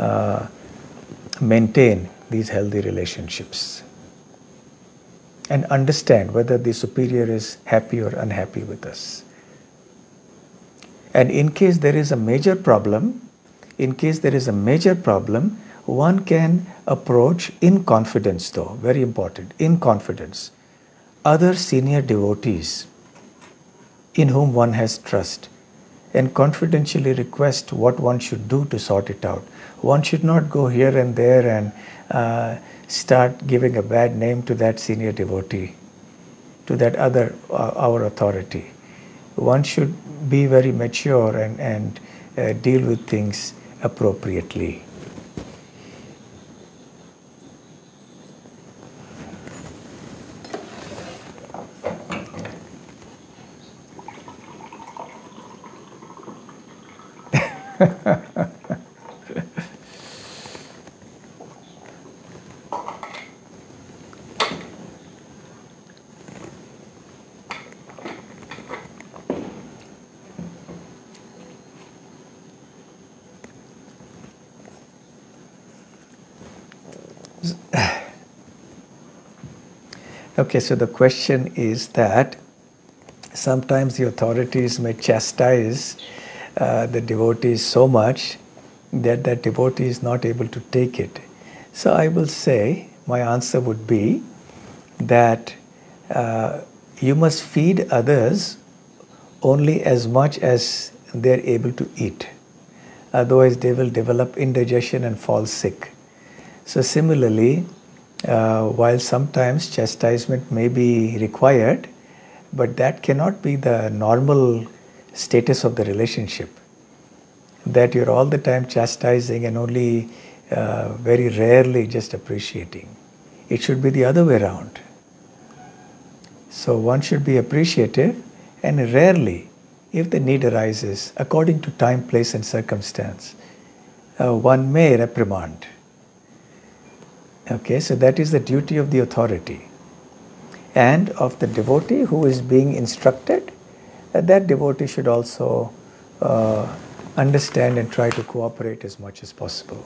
maintain these healthy relationships and understand whether the superior is happy or unhappy with us. And in case there is a major problem, one can approach in confidence, though, very important, in confidence, other senior devotees in whom one has trust, and confidentially request what one should do to sort it out. One should not go here and there and start giving a bad name to that senior devotee, to that other, our authority. One should be very mature and deal with things appropriately. Okay, so the question is that sometimes the authorities may chastise the devotees so much that that devotee is not able to take it. So I will say, my answer would be that you must feed others only as much as they are able to eat. Otherwise they will develop indigestion and fall sick. So similarly, while sometimes chastisement may be required, but that cannot be the normal status of the relationship. That you're all the time chastising and only very rarely just appreciating. It should be the other way around. So one should be appreciative and rarely, if the need arises, according to time, place and circumstance, one may reprimand. Okay, so that is the duty of the authority and of the devotee who is being instructed. That devotee should also understand and try to cooperate as much as possible.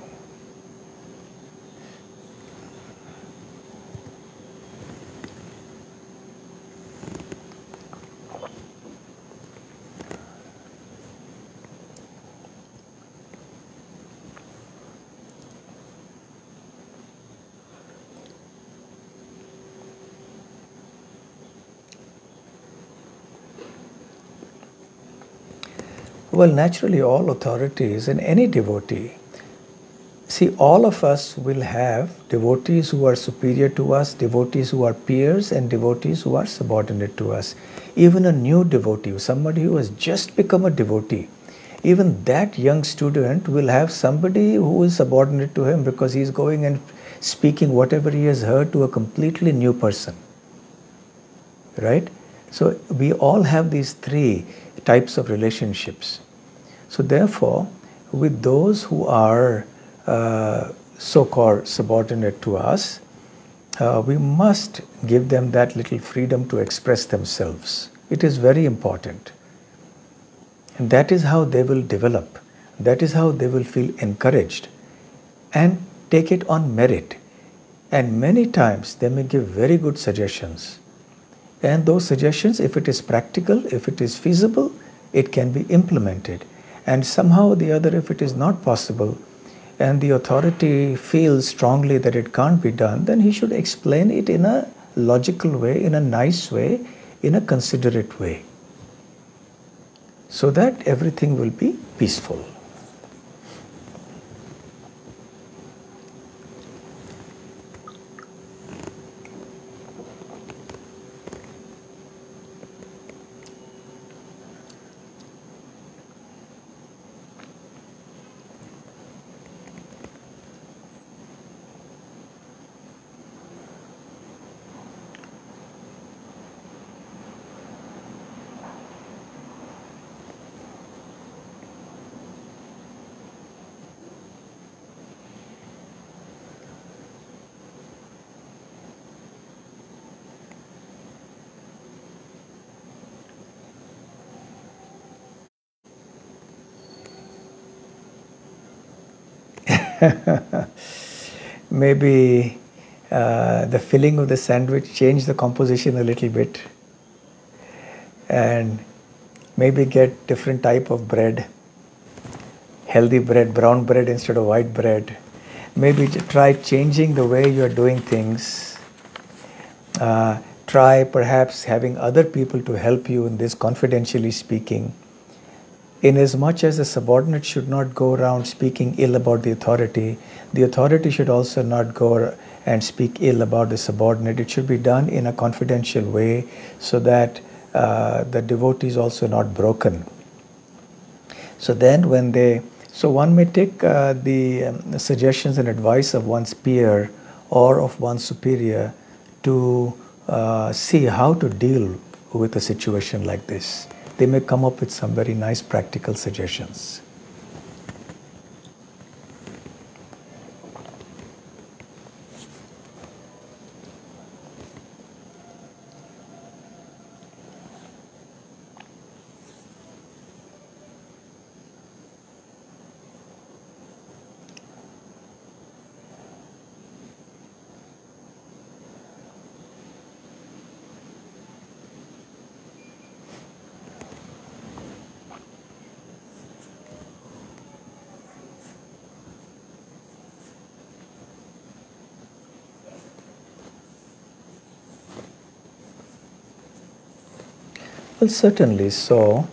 Well, naturally, all authorities and any devotee, see, all of us will have devotees who are superior to us, devotees who are peers, and devotees who are subordinate to us. Even a new devotee, somebody who has just become a devotee, even that young student will have somebody who is subordinate to him because he is going and speaking whatever he has heard to a completely new person. Right? So we all have these three types of relationships. So therefore, with those who are so-called subordinate to us, we must give them that little freedom to express themselves. It is very important. And that is how they will develop. That is how they will feel encouraged and take it on merit. And many times they may give very good suggestions. And those suggestions, if it is practical, if it is feasible, it can be implemented. And somehow or the other, if it is not possible, and the authority feels strongly that it can't be done, then he should explain it in a logical way, in a nice way, in a considerate way, so that everything will be peaceful. Maybe the filling of the sandwich change the composition a little bit, and maybe get different type of bread, healthy bread, brown bread instead of white bread. Maybe try changing the way you are doing things. Try perhaps having other people to help you in this, confidentially speaking. Inasmuch as the subordinate should not go around speaking ill about the authority should also not go and speak ill about the subordinate. It should be done in a confidential way so that the devotee is also not broken. So then so one may take the suggestions and advice of one's peer or of one's superior to see how to deal with a situation like this. They may come up with some very nice practical suggestions. Well, certainly. So,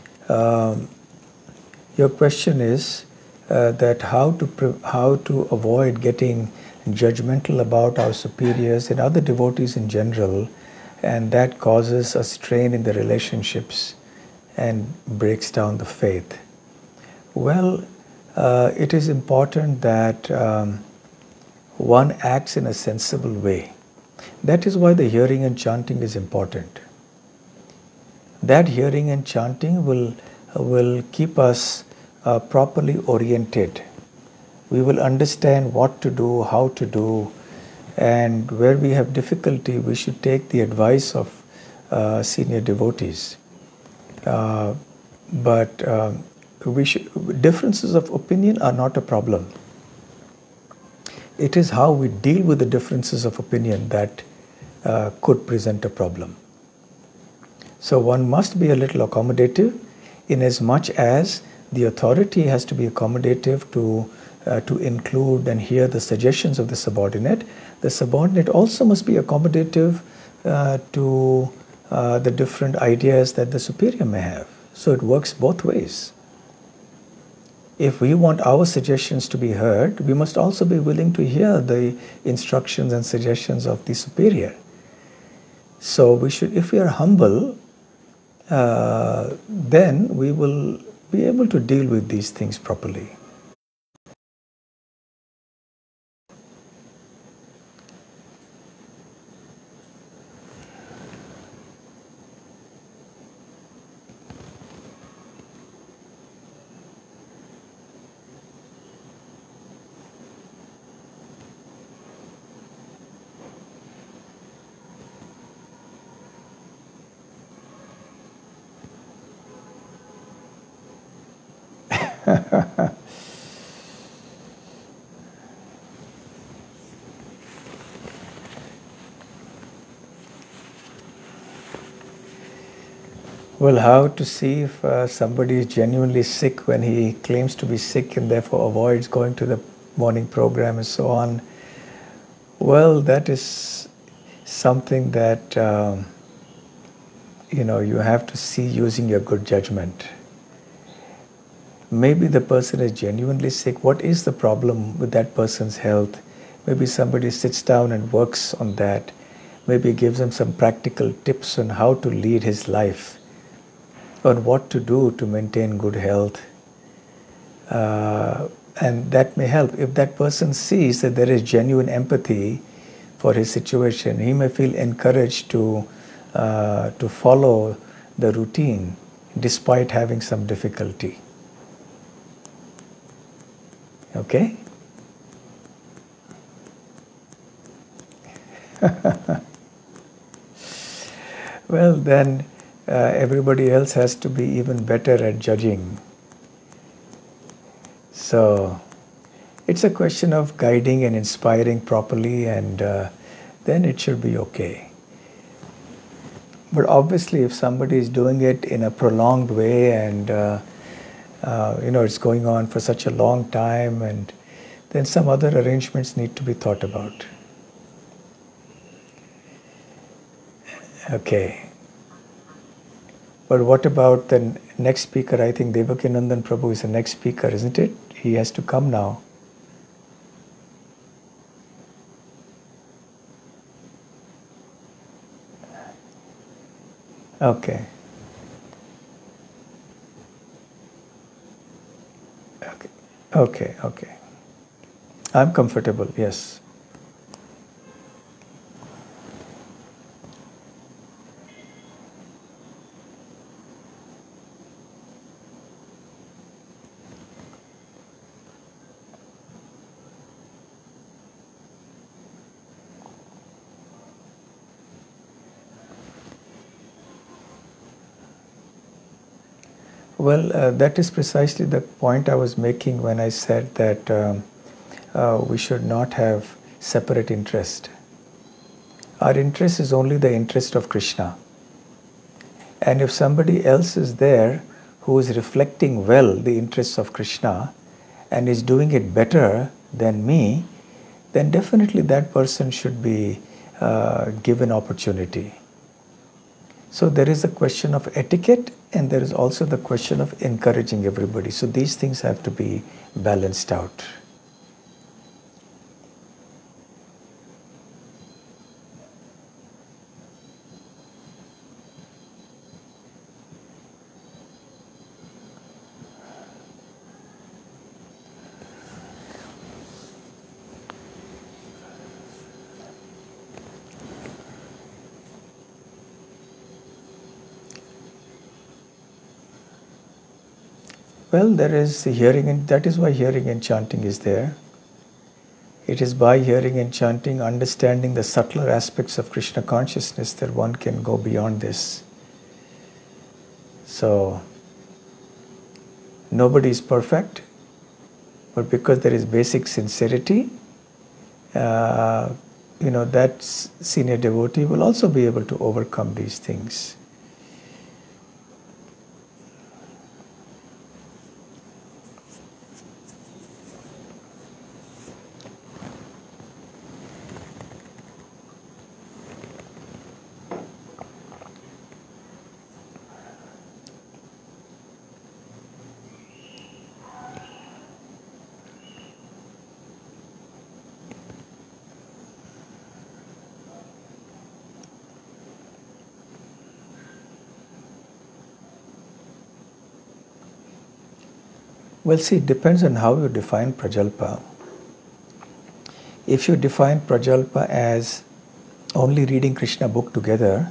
your question is that how to avoid getting judgmental about our superiors and other devotees in general, and that causes a strain in the relationships and breaks down the faith. Well, it is important that one acts in a sensible way. That is why the hearing and chanting is important. That hearing and chanting will keep us properly oriented. We will understand what to do, how to do, and where we have difficulty, we should take the advice of senior devotees. But differences of opinion are not a problem. It is how we deal with the differences of opinion that could present a problem. So one must be a little accommodative, in as much as the authority has to be accommodative to include and hear the suggestions of the subordinate. The subordinate also must be accommodative to the different ideas that the superior may have. So it works both ways. If we want our suggestions to be heard, we must also be willing to hear the instructions and suggestions of the superior. So we should, if we are humble, then we will be able to deal with these things properly. Well, how to see if somebody is genuinely sick when he claims to be sick and therefore avoids going to the morning program and so on? Well, that is something that you have to see using your good judgment. Maybe the person is genuinely sick. What is the problem with that person's health? Maybe somebody sits down and works on that. Maybe gives him some practical tips on how to lead his life, on what to do to maintain good health. And that may help. If that person sees that there is genuine empathy for his situation, he may feel encouraged to follow the routine despite having some difficulty. Okay? Well, then everybody else has to be even better at judging. So It's a question of guiding and inspiring properly, and then it should be okay. But obviously, if somebody is doing it in a prolonged way and it's going on for such a long time, and then some other arrangements need to be thought about. Okay. But what about the next speaker? I think Devakinandan Prabhu is the next speaker, isn't it? He has to come now. Okay. Okay. I'm comfortable, yes. Well, that is precisely the point I was making when I said that we should not have separate interest. Our interest is only the interest of Krishna. And if somebody else is there who is reflecting well the interests of Krishna and is doing it better than me, then definitely that person should be given opportunity. So there is a question of etiquette, and there is also the question of encouraging everybody. So these things have to be balanced out. Well, there is hearing, and that is why hearing and chanting is there. It is by hearing and chanting, understanding the subtler aspects of Krishna consciousness, that one can go beyond this. So, nobody is perfect, but because there is basic sincerity, that senior devotee will also be able to overcome these things. Well, see, it depends on how you define Prajalpa. If you define Prajalpa as only reading Krishna book together,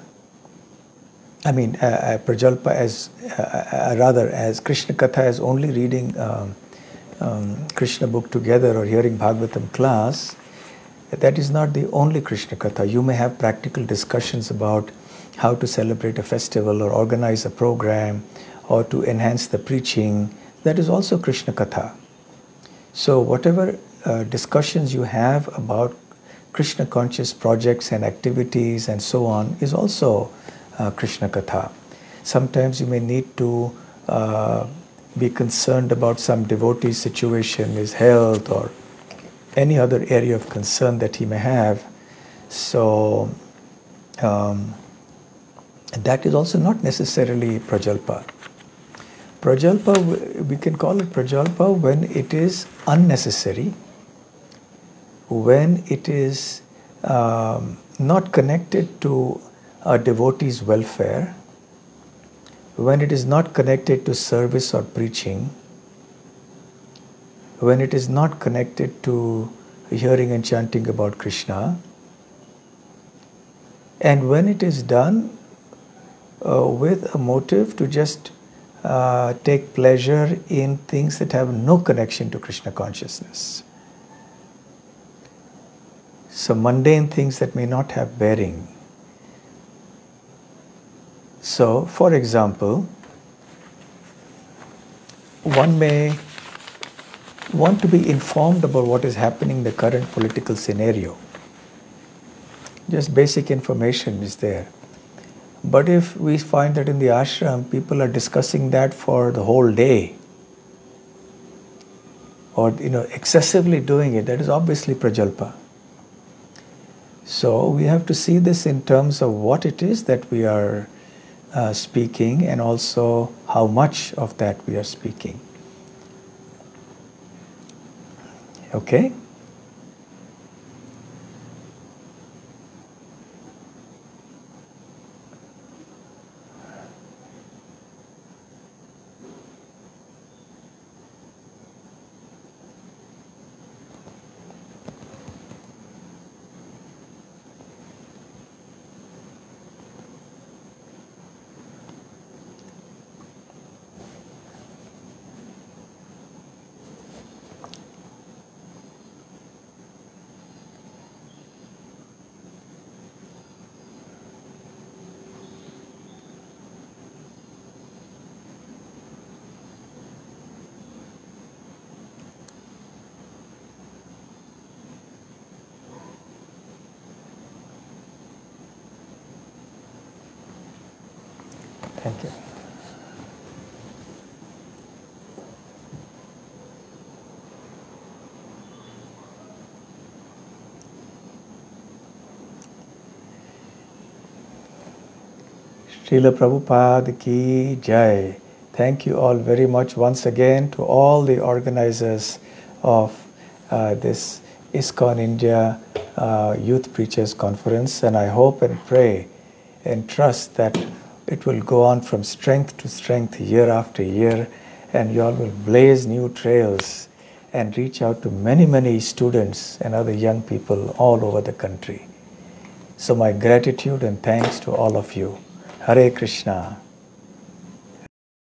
Prajalpa as as Krishna Katha as only reading Krishna book together or hearing Bhagavatam class, that is not the only Krishna Katha. You may have practical discussions about how to celebrate a festival or organize a program or to enhance the preaching. That is also Krishna Katha. So whatever discussions you have about Krishna conscious projects and activities and so on is also Krishna Katha. Sometimes you may need to be concerned about some devotee's situation, his health or any other area of concern that he may have. So that is also not necessarily Prajalpa. Prajalpa, we can call it Prajalpa when it is unnecessary, when it is not connected to a devotee's welfare, when it is not connected to service or preaching, when it is not connected to hearing and chanting about Krishna, and when it is done with a motive to just take pleasure in things that have no connection to Krishna consciousness. So mundane things that may not have bearing. So, for example, one may want to be informed about what is happening in the current political scenario. Just basic information is there. But if we find that in the ashram people are discussing that for the whole day, or excessively doing it, that is obviously prajalpa. So we have to see this in terms of what it is that we are speaking, and also how much of that we are speaking. Okay? Thank you. Srila Prabhupada ki jai. Thank you all very much once again to all the organizers of this ISKCON India Youth Preachers Conference, and I hope and pray and trust that it will go on from strength to strength year after year, and you all will blaze new trails and reach out to many, many students and other young people all over the country. So my gratitude and thanks to all of you. Hare Krishna.